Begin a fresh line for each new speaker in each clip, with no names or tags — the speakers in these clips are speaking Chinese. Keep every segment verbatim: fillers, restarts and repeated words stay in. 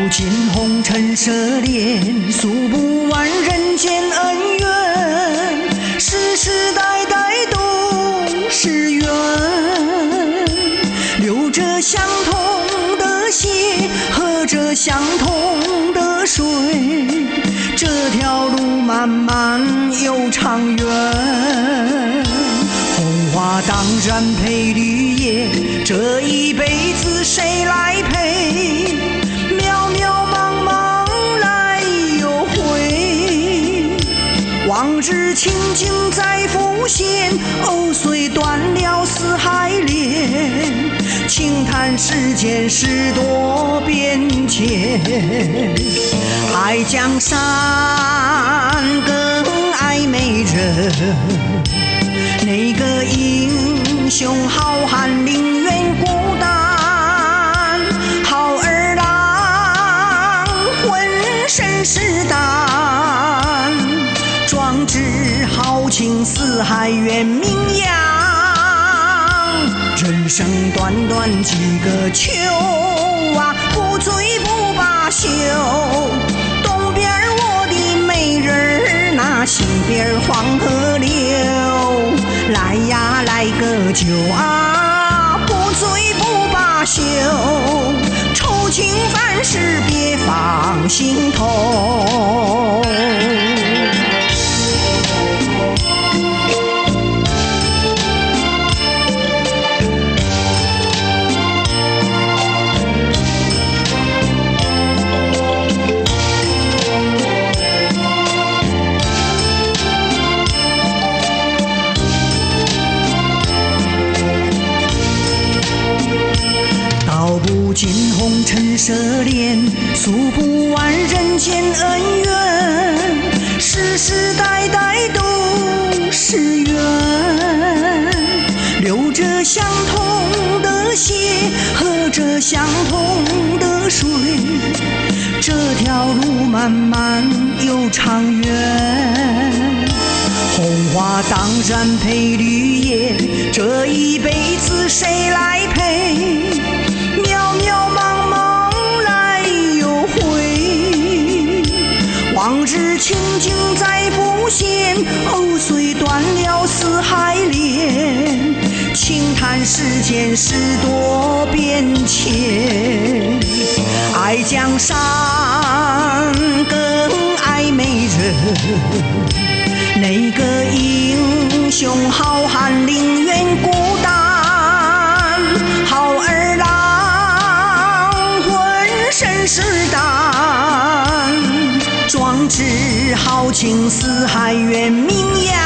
尽红尘奢恋，诉不完人间恩怨，世世代代都是缘。流着相同的血，喝着相同的水，这条路漫漫又长远。红花当然配绿叶，这一辈子谁来陪？渺渺茫茫来又回，往日情景再浮现，藕虽断了丝还连。轻叹世间事多变迁，爱江山更爱美人。那个英雄好汉宁愿孤单，好儿郎浑身是胆，壮志豪情四海远名扬。人生短短几个秋啊，不醉不罢休。东边我的美人儿，那西边黄河流。来呀来个酒啊，不醉不罢休。愁情烦事别放心头。不尽红尘奢恋，诉不完人间恩怨，世世代代都是缘。流着相同的血，喝着相同的水，这条路漫漫又长远。红花当然配绿叶，这一辈子谁来陪？渺渺茫茫来又回，往日情景再浮现，藕虽断了丝还连。轻叹世间事多变迁，爱江山更爱美人。那个英雄好汉宁愿孤单，好儿郎浑身是胆，壮志豪情四海远名扬。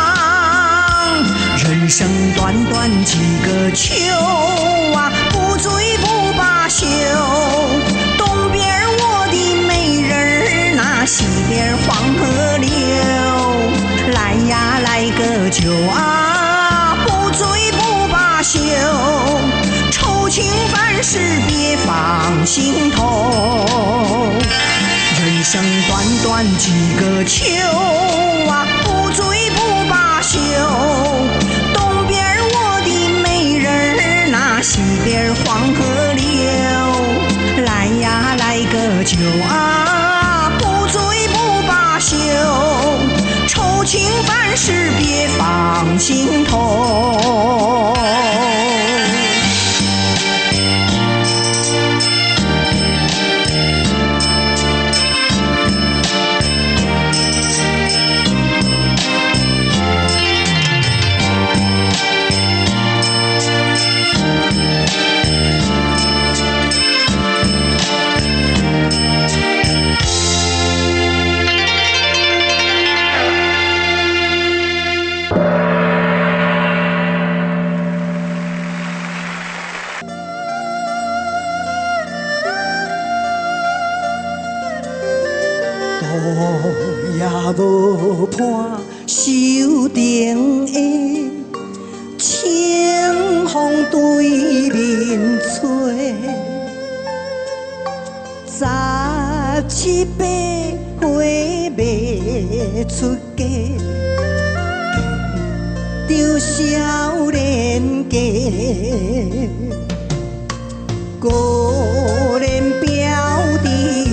人生短短几个秋啊，不醉不罢休。东边我的美人儿，那西边黄河流。来呀来个酒啊，不醉不罢休。愁情烦事别放心头。人生短短几个秋啊，不醉不罢休。东边我的美人儿，那西边黄河流。来呀来个酒啊，不醉不罢休。愁情烦事别放心头。路也无伴修定的清风对面吹，十七八岁未出嫁，就少年家，果然表弟。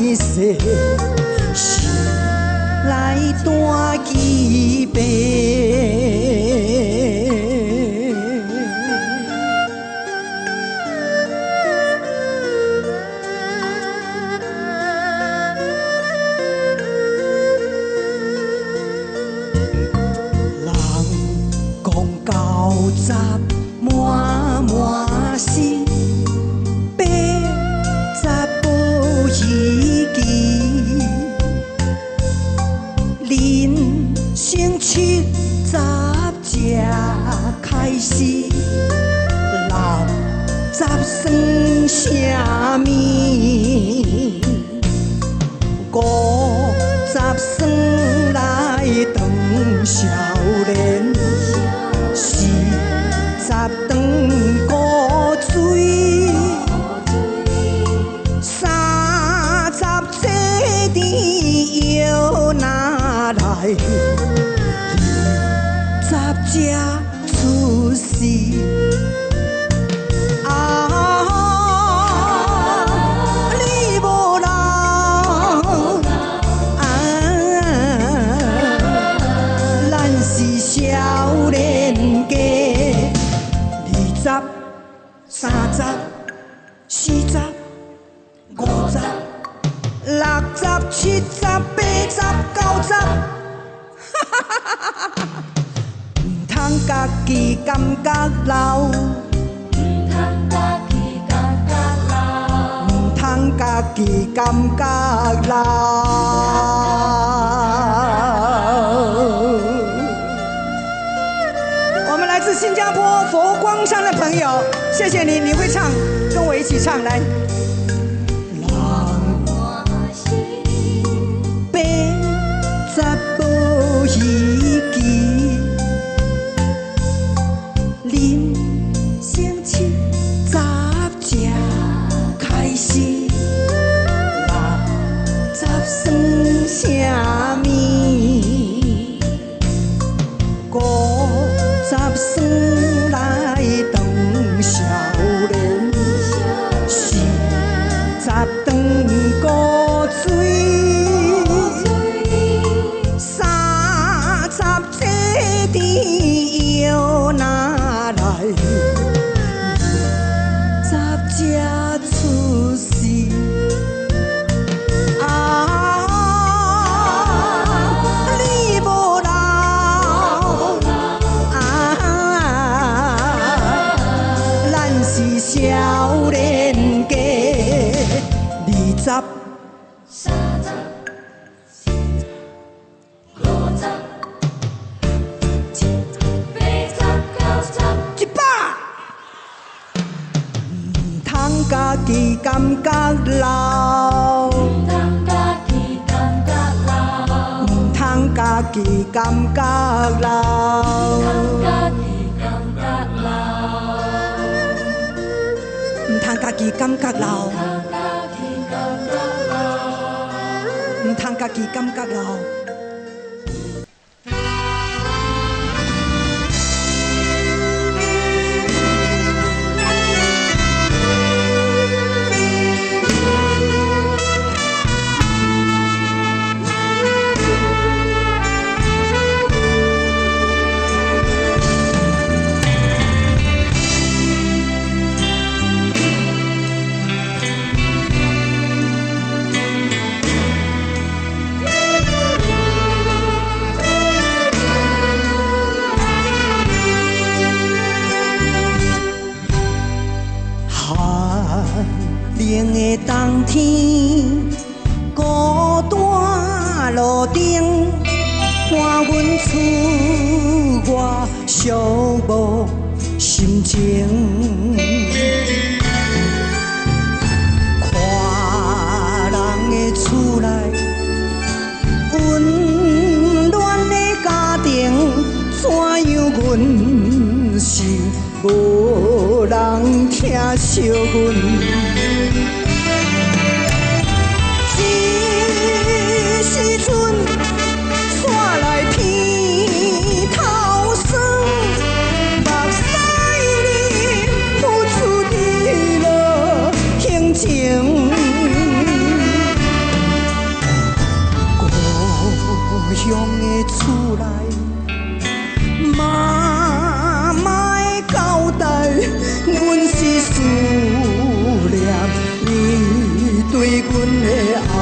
世，是来弹吉他。十满满是八十无依期，人生七十才开始，六十算啥物？五十算来当少年。十当古水，三十坐地摇哪来？二十才出世。啊，你无老，啊，咱是少年家。十、三十、四十、五十、六十、七十、八十、九十，哈哈哈哈哈哈！唔通家己感觉老，唔通家己感觉老，唔通家己感觉老。我们来自新加坡佛光山的朋友，谢谢你，你会唱，跟我一起唱来。人八十无依期，人生七十才开始，六十算啥物？十算来当少年，四十当古水，三十坐地摇哪来？二十才出世。少年家，二十、三十、四十、五十、七十、八十、九十、一百，唔通家己感觉老，唔通家己感觉老，唔通家己感觉老。唔通家己感觉老，唔通家己感觉老。冷的冬天，孤单路顶，看阮厝外寂寞心情。看人的厝内温暖的家庭，怎样阮是无人疼惜阮？时阵，山来天头霜，目屎里付出的落行情。 爱。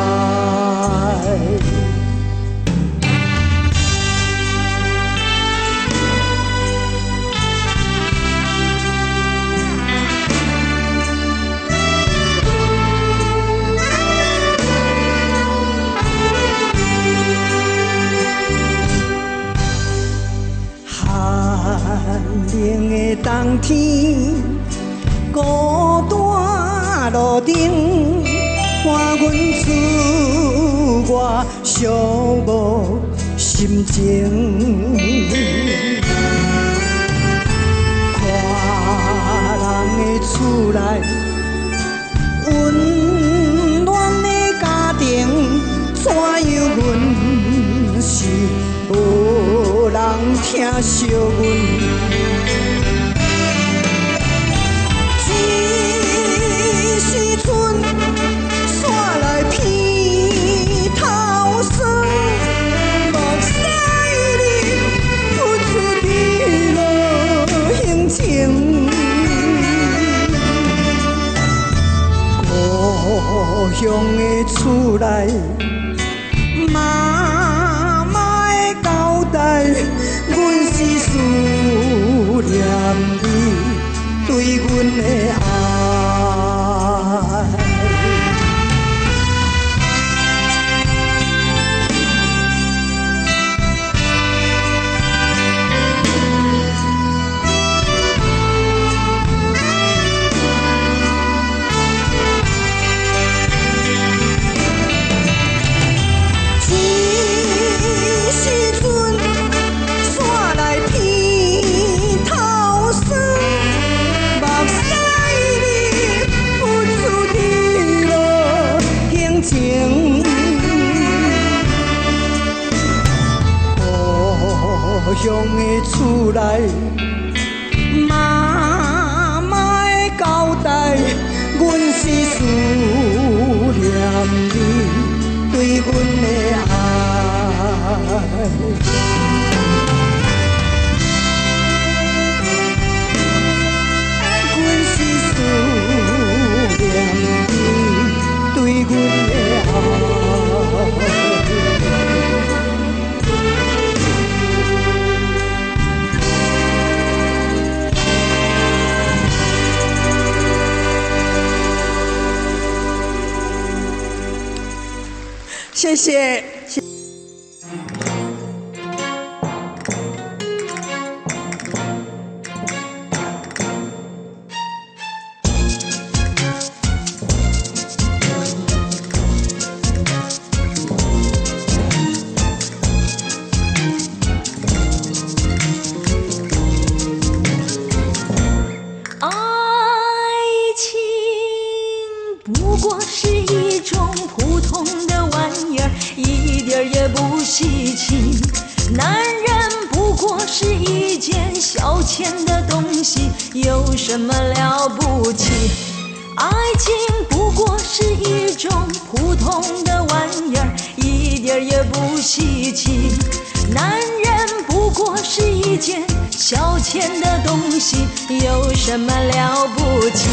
寒冷的冬天，孤单路顶，看阮自我寂寞心情。看人的厝内温暖的家庭，怎样阮是无人疼惜阮？一时阵山来披头霜，目屎里付出滴落馨情。故乡的厝内，妈妈的交代，阮是思念你对阮的爱。故乡的厝内，妈妈的交代，阮是思念你对阮的爱。阮是思念你对阮的爱。谢谢。
有什么了不起？爱情不过是一种普通的玩意儿，一点也不稀奇。男人不过是一件消遣的东西，有什么了不起？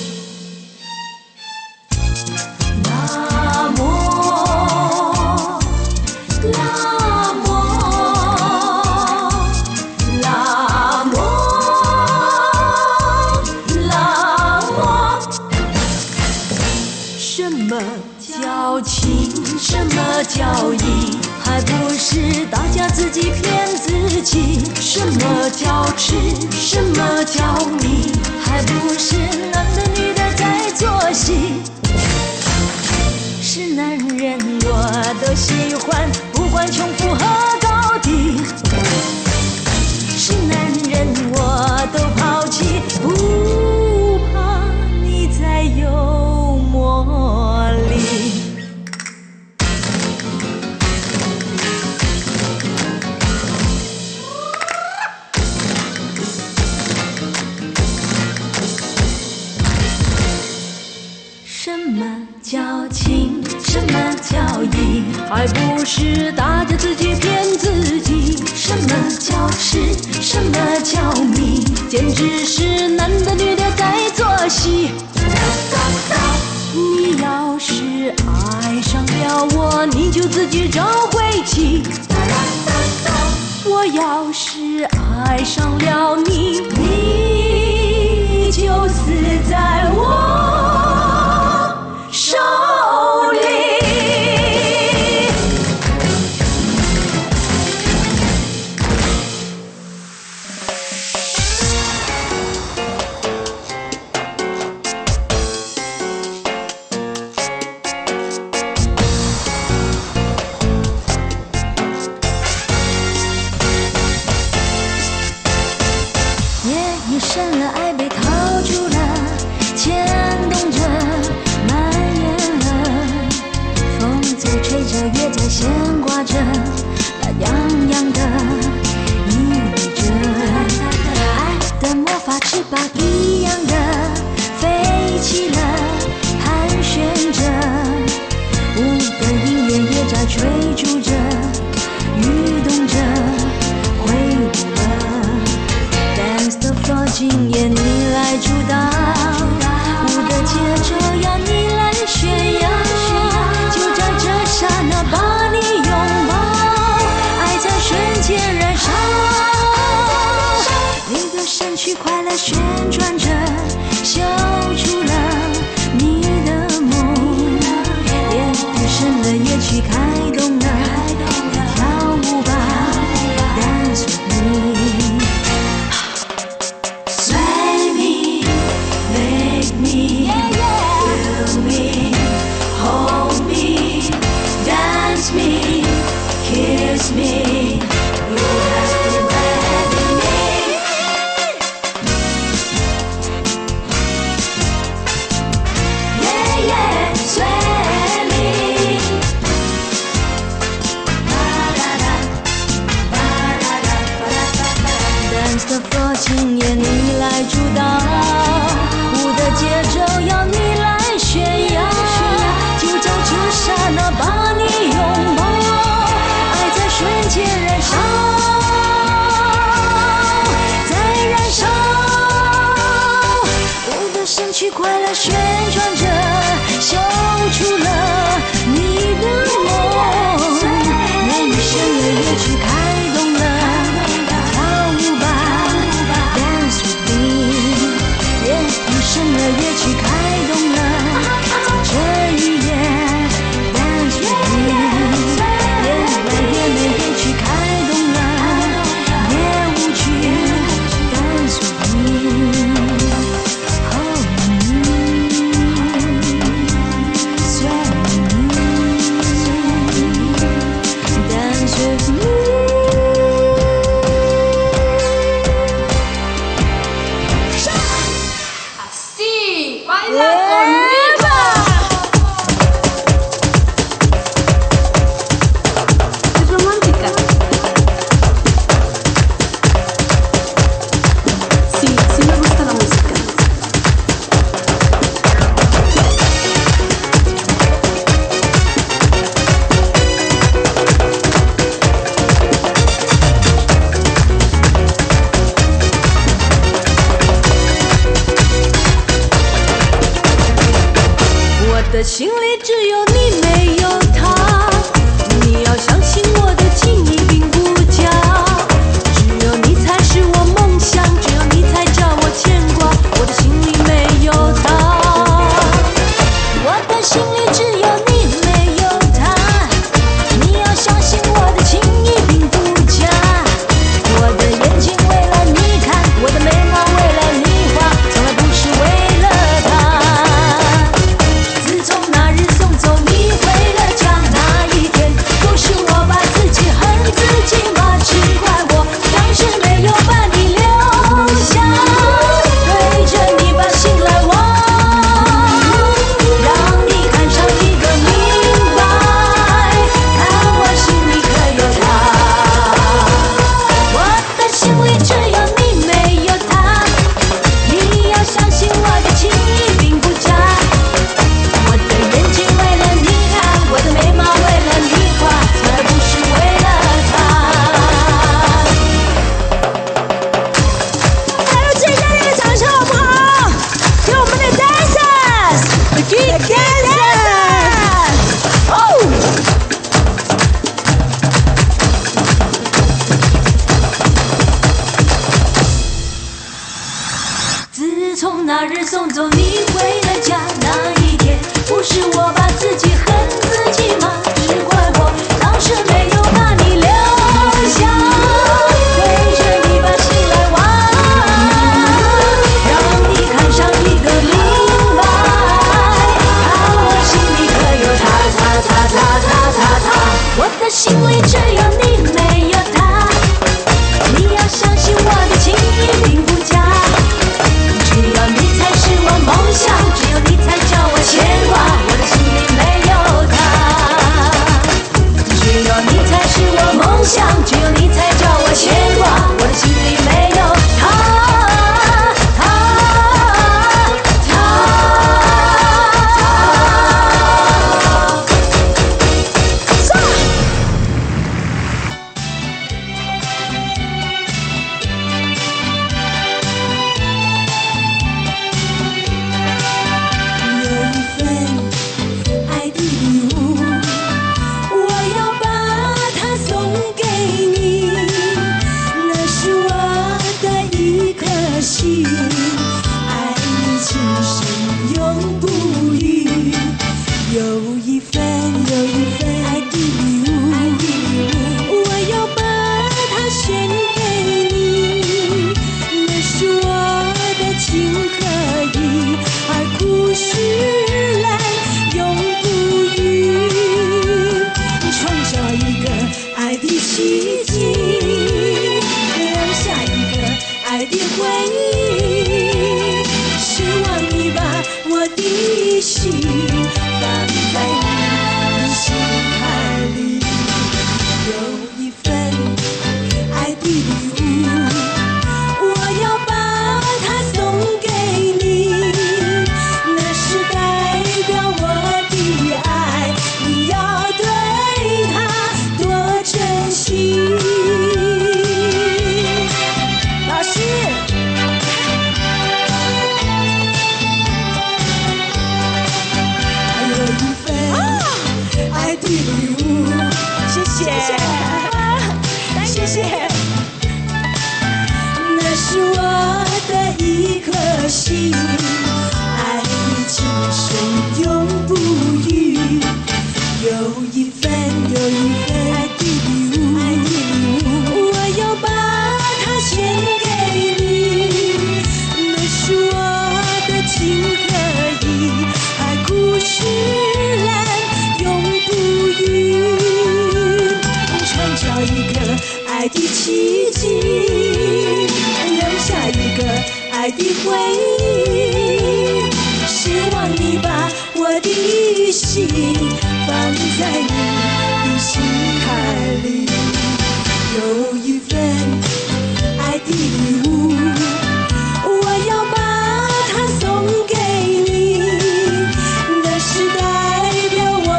那么，那么。什么叫义？还不是大家自己骗自己。什么叫痴？什么叫迷？还不是男的女的在做戏。是男人我都喜欢，不管穷富和高低。是男人我都抛弃，不怕你再有魔力。什么叫情？什么叫义？还不是大家自己骗自己。什么叫痴？什么叫迷？简直是男的女的在做戏。你要是爱了我，你就自己找回气。我要是爱上了你，你就死在我手里。夜深了，爱被套住了，牵动着，蔓延了。风在吹着，月在牵挂着，它痒痒的依偎着。爱的魔法翅膀一样的飞起了，盘旋着。舞的音乐也在追逐着，律动着，挥舞了。Dance the floor， 今夜你来主导，舞的节奏要你来宣扬，就在这刹那把你拥抱，爱在瞬间燃烧。你的身躯快乐旋转着，秀出了你的梦，夜太深了，夜曲开动了，跳舞吧 ，Dance with me。Kiss me, you have to marry me. Yeah, yeah, sway me. Ba-da-da, ba-da-da, ba-da-da. Dance the floor， 今夜你来主导，舞的节奏要你来宣扬，就在这刹那把你拥抱。瞬间走你回的家那一天，不是我把自己恨自己吗？是怪我当时没有把你留下，围着你把心来挖，让你看上一个明白，看我心里可有他他他他他他他，我的心里只有你没有他，你要相信我的情意并不假，只有你才是我梦想，只有你才叫我牵挂，我的心里没有他，只有你才是我梦想，只有你才叫我牵挂，我的心里没有他他他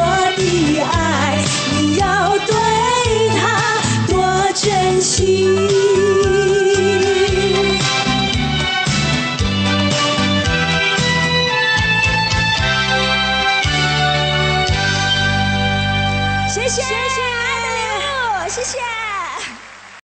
心。